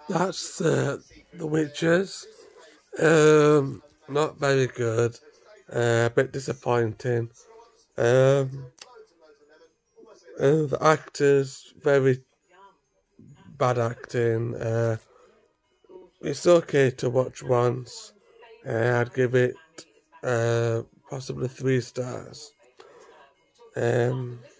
That's The Witches. Not very good. A bit disappointing. The actors, very bad acting. It's okay to watch once. I'd give it possibly 3 stars.